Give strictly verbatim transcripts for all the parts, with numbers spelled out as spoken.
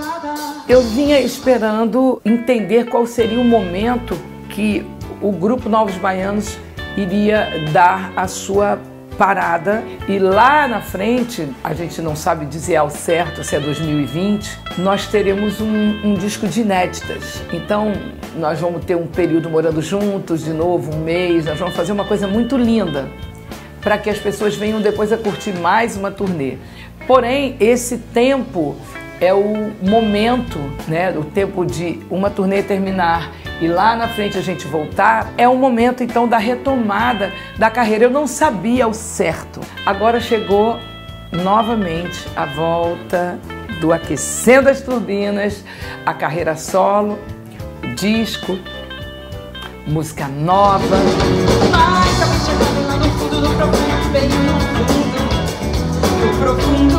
Eu vinha esperando entender qual seria o momento que o grupo Novos Baianos iria dar a sua parada, e lá na frente, a gente não sabe dizer ao certo se é dois mil e vinte, nós teremos um, um disco de inéditas. Então nós vamos ter um período morando juntos de novo, um mês, nós vamos fazer uma coisa muito linda para que as pessoas venham depois a curtir mais uma turnê. Porém, esse tempo é o momento, né, o tempo de uma turnê terminar e lá na frente a gente voltar, é o momento então da retomada da carreira. Eu não sabia ao certo. Agora chegou novamente a volta do Aquecendo as Turbinas, a carreira solo, o disco, música nova. Mas estamos chegando lá no fundo do profundo, bem no fundo, no profundo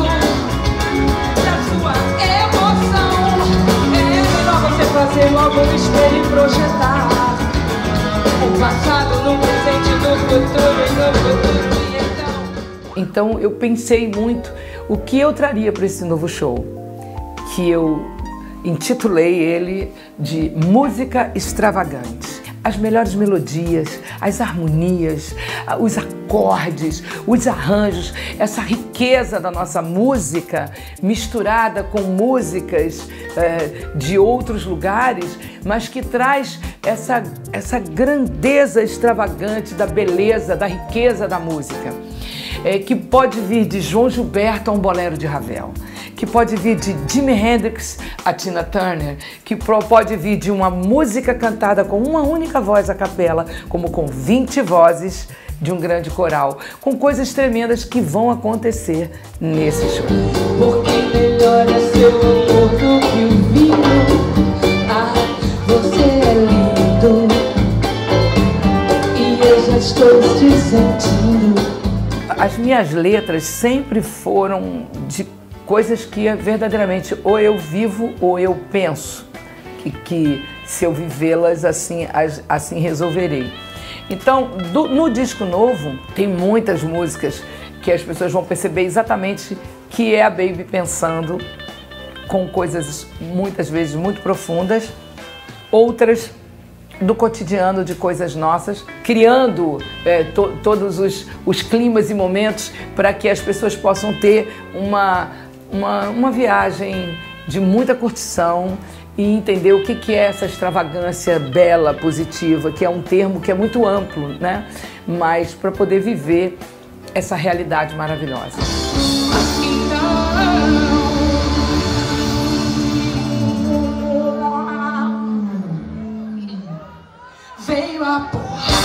da sua emoção. É melhor você fazer logo no espelho e projetar o passado no presente, no futuro e no futuro e então. Então eu pensei muito o que eu traria para esse novo show, que eu intitulei ele de Música Extravagante. As melhores melodias, as harmonias, os acordes, os arranjos, essa riqueza da nossa música misturada com músicas eh, de outros lugares, mas que traz essa, essa grandeza extravagante da beleza, da riqueza da música. É, que pode vir de João Gilberto a um bolero de Ravel, que pode vir de Jimi Hendrix a Tina Turner, que pode vir de uma música cantada com uma única voz a capela, como com vinte vozes de um grande coral, com coisas tremendas que vão acontecer nesse show. Porque melhor é seu amor do que o vinho. Ah, você é lindo e eu já estou te sentindo. As minhas letras sempre foram de coisas que verdadeiramente ou eu vivo ou eu penso, que, que se eu vivê-las assim, assim resolverei. Então, do, no disco novo, tem muitas músicas que as pessoas vão perceber exatamente que é a Baby pensando, com coisas muitas vezes muito profundas, outras do cotidiano, de coisas nossas, criando é, to, todos os, os climas e momentos para que as pessoas possam ter uma, uma, uma viagem de muita curtição e entender o que, que é essa extravagância bela, positiva, que é um termo que é muito amplo, né? Mas para poder viver essa realidade maravilhosa. Veio a porra.